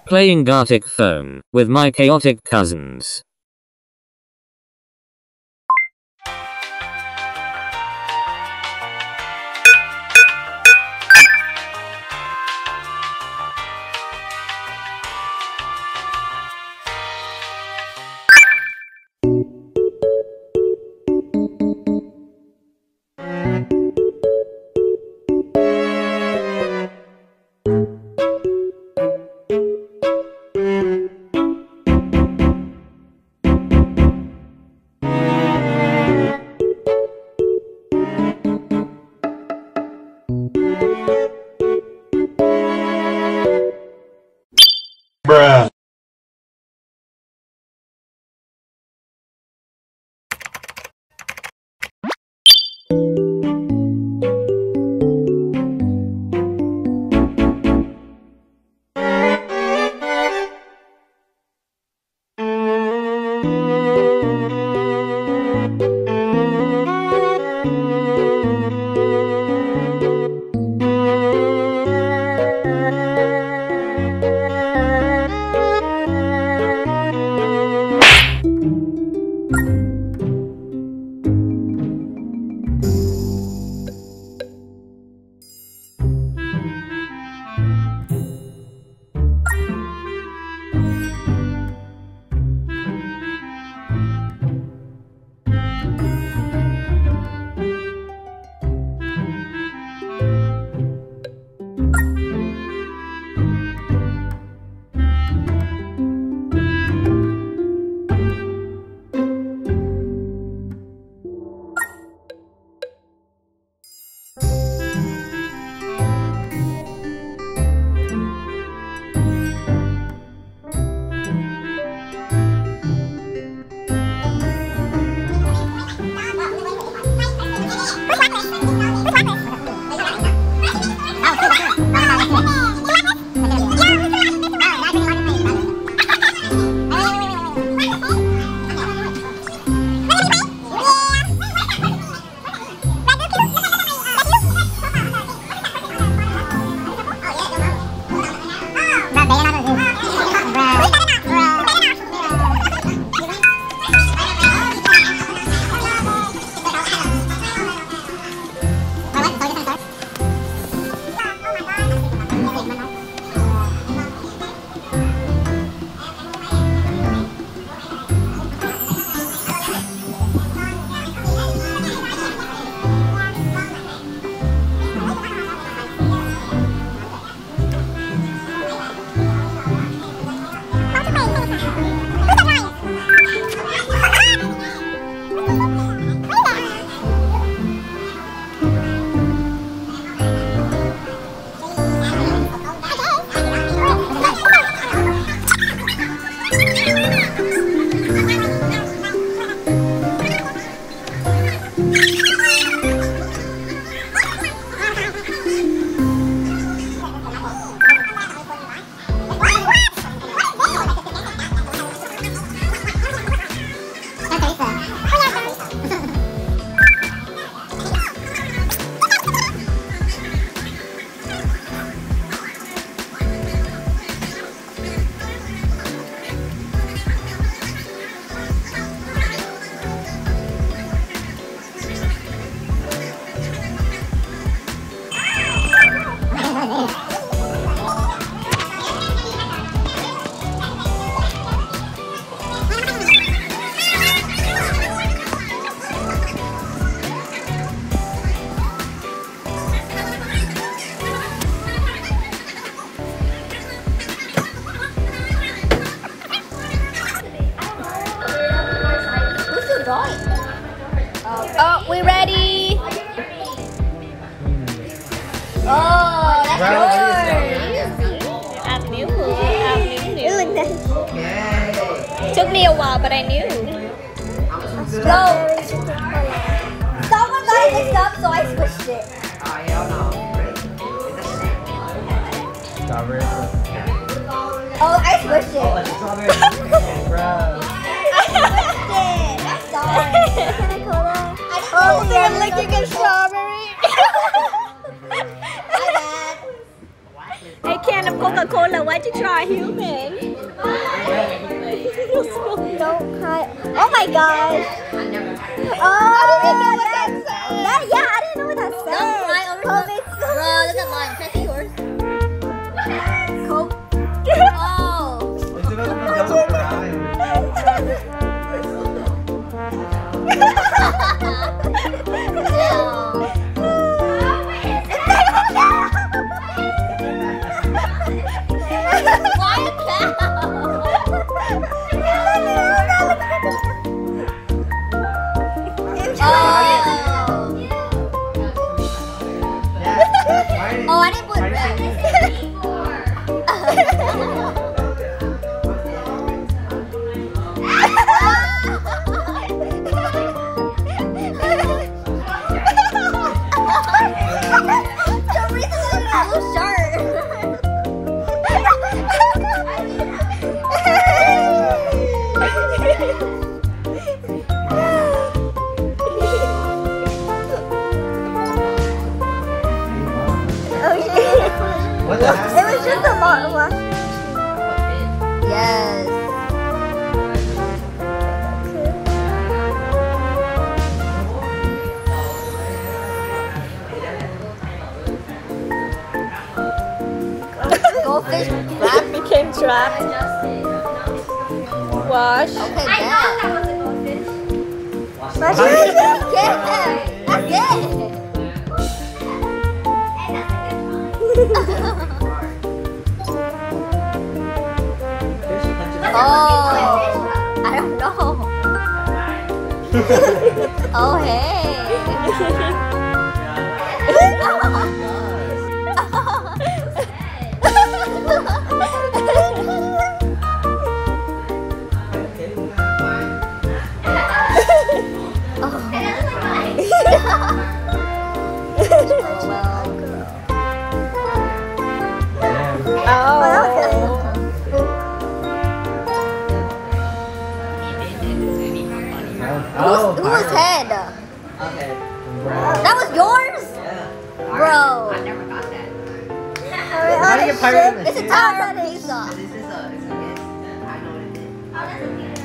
Playing Gartic Phone with my chaotic cousins. Bruh. Oh, we ready? Oh, that's yours. I knew. Took me a while, but I knew. No. Someone got it mixed up, so I switched it. Oh, hell no. Strawberry. Oh, I switched it. Oh, it's strawberry. Bro. I switched it. I'm sorry. Can I call that? Oh, they're licking a strawberry. My bad. Hey, can of Coca-Cola. Why'd you draw a human? Don't cry. Oh my gosh. Oh, I didn't know what that said. Yeah, I didn't know what that said. Don't cry over COVID. Bro, look at mine. Can I see yours? Coke. Oh. It's supposed to be double crying. Why a cow? Oh, I didn't put red. what the heck? It was just a lot. Yes. Goldfish wrap became trapped. Wash. Okay, I bet. know that was a goldfish. That's it. Oh, I don't know. Oh, hey. Oh, Whose head? okay. That was yours? Yeah. Bro. I never got that. How do you get pirate in the It's a ship? tower pizza. This is a yes. I know what it is.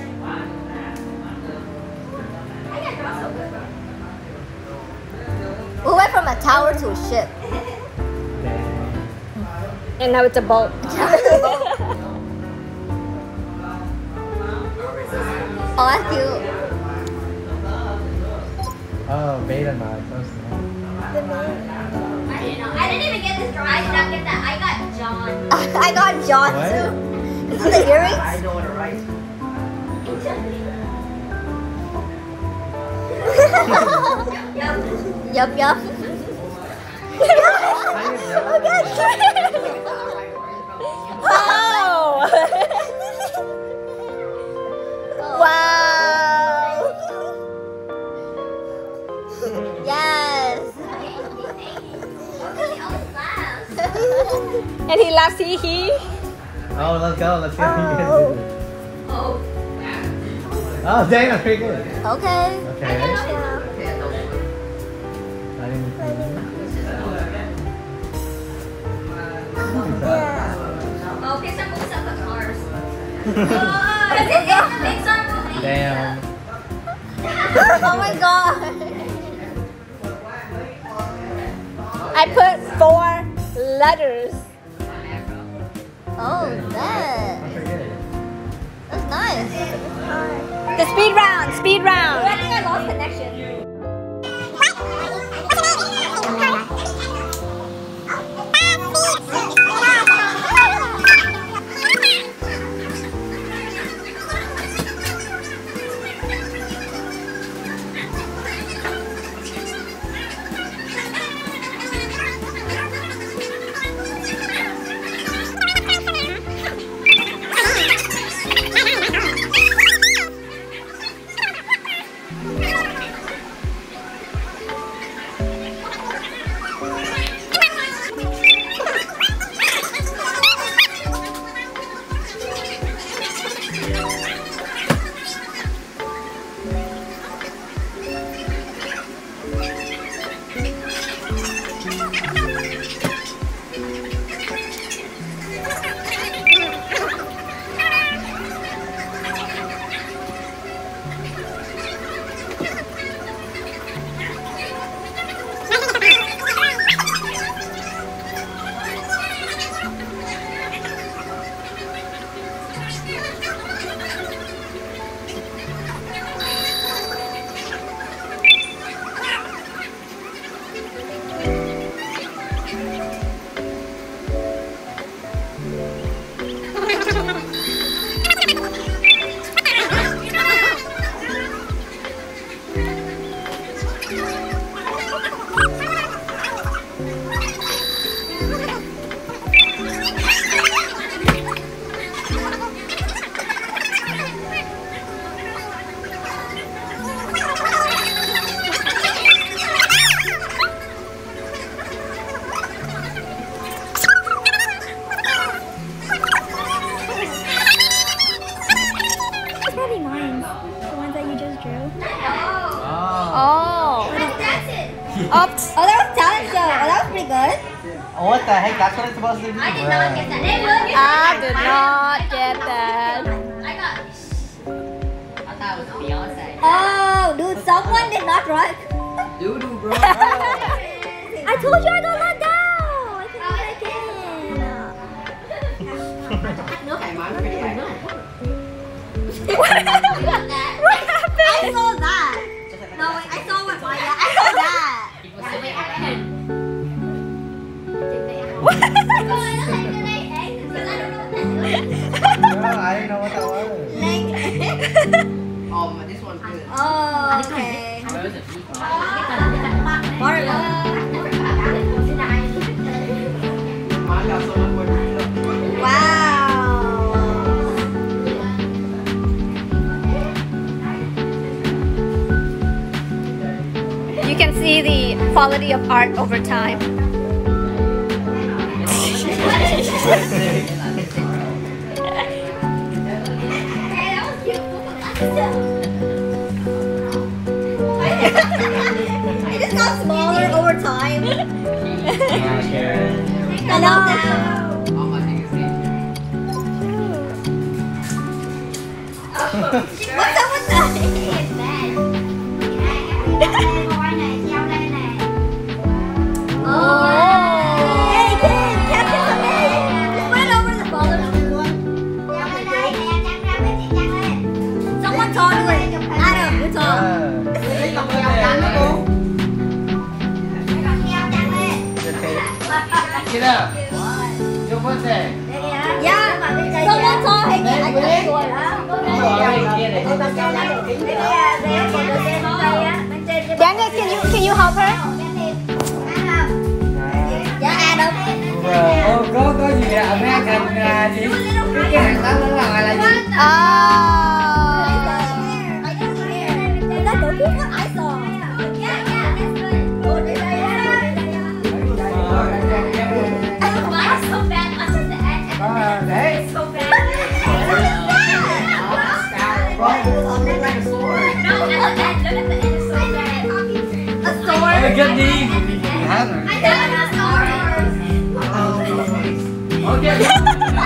We went from a tower to a ship. And now it's a boat. Oh, that's cute. Oh, beta mod. So small. I didn't even get this drawing. I did not get that. I got John. I got John What? too. Is it the earrings? I know what to write. Yup, yup. Wow! Wow! Yes! And he laughs, hee hee. Oh, let's go. Let's see if we can do this. Oh, dang, that's pretty good. Okay. Okay. I didn't Oh, Pixar movies up with cars. Because it is a Pixar movie. Damn. Oh my god. I put 4 letters. Oh, that. I forget. That's nice. The speed round, speed round. I think I lost connection. Oops. Oh, that was talent show. Oh, that was pretty good. What the heck? That's what it's supposed to be. I did not get that. Hey, look, I did not get that. I got. I thought it was Beyonce. Oh, dude, someone did not rock. Doo-doo, bro. I told you I got let down. I couldn't Okay, mine's pretty accurate. What happened? I saw that. No, wait, I saw what Maya. I saw that. People say it. I didn't know what that was. Oh, this one's good. Oh, okay. Those are people. Mine got so much more detail. Wow. You can see the quality of art over time. It just got smaller over time. Hello. All my niggas hate What's up with that? Oh. Hey, kid, Captain Amazing. Just put it over the bottom of this one. Someone talk to it. Adam, you talk. Get up. Your birthday. Yeah, someone talk. Hey, I got it. Daniel, can you help her? Yeah, Adam. Có gì ạ? Mấy anh cầm gì? Cái hàng đó nó là gì? Is that the what I saw? Yeah, that's good. Oh, they Mine's so bad. I said the end. Đấy. So bad. What is that? Bro, it's like a sword. No, look at the end. It's so bad. A sword. Cái gì? Hả? I got a sword. Okay. I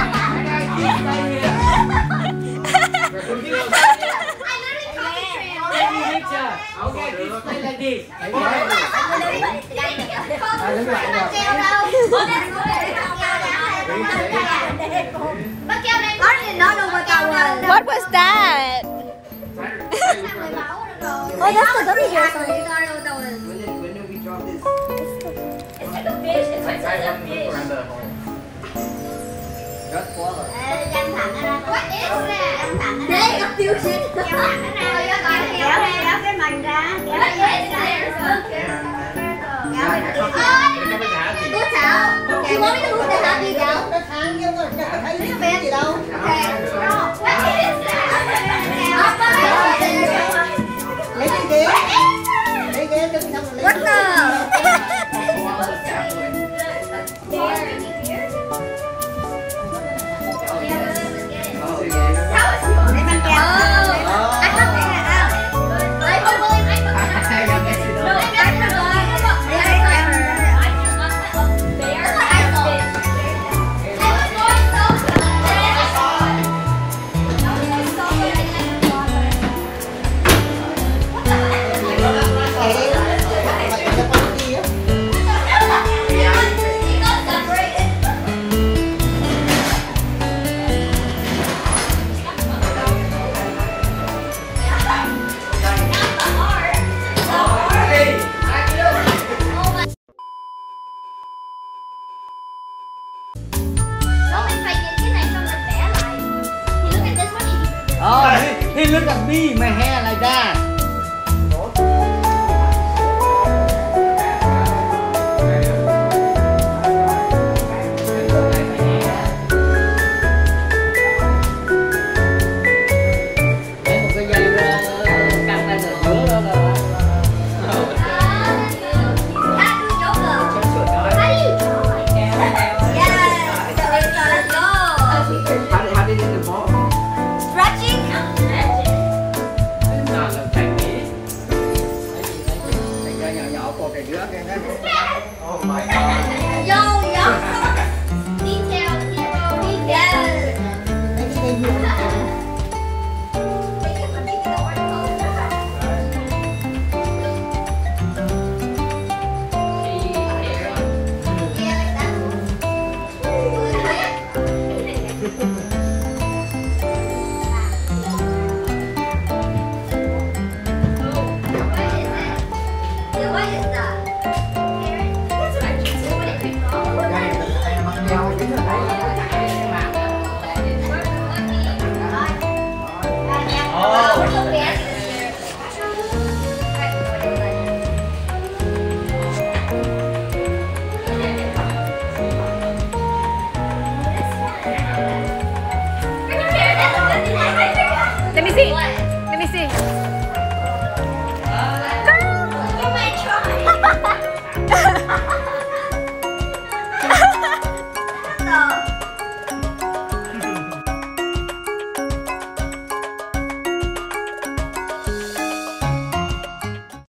literally concentrated. Okay, this play like this. I did not know what that was. What was that? Oh, that's the gummy bear sign. I don't know what that was. When did we drop this? It's like a fish. It's like such a fish. Rất quá rồi. What is that? Đây, a fusion. Kéo cái mảnh ra. What is that? Cô Thảo, you want me to move the happy down? Thấy cái bé gì đâu? Okay. What is that? Lấy cái ghế. Lấy ghế đứng xong rồi lấy. What the? He look at me, my hair like that. How did it involve? Stretching? No, no, is it?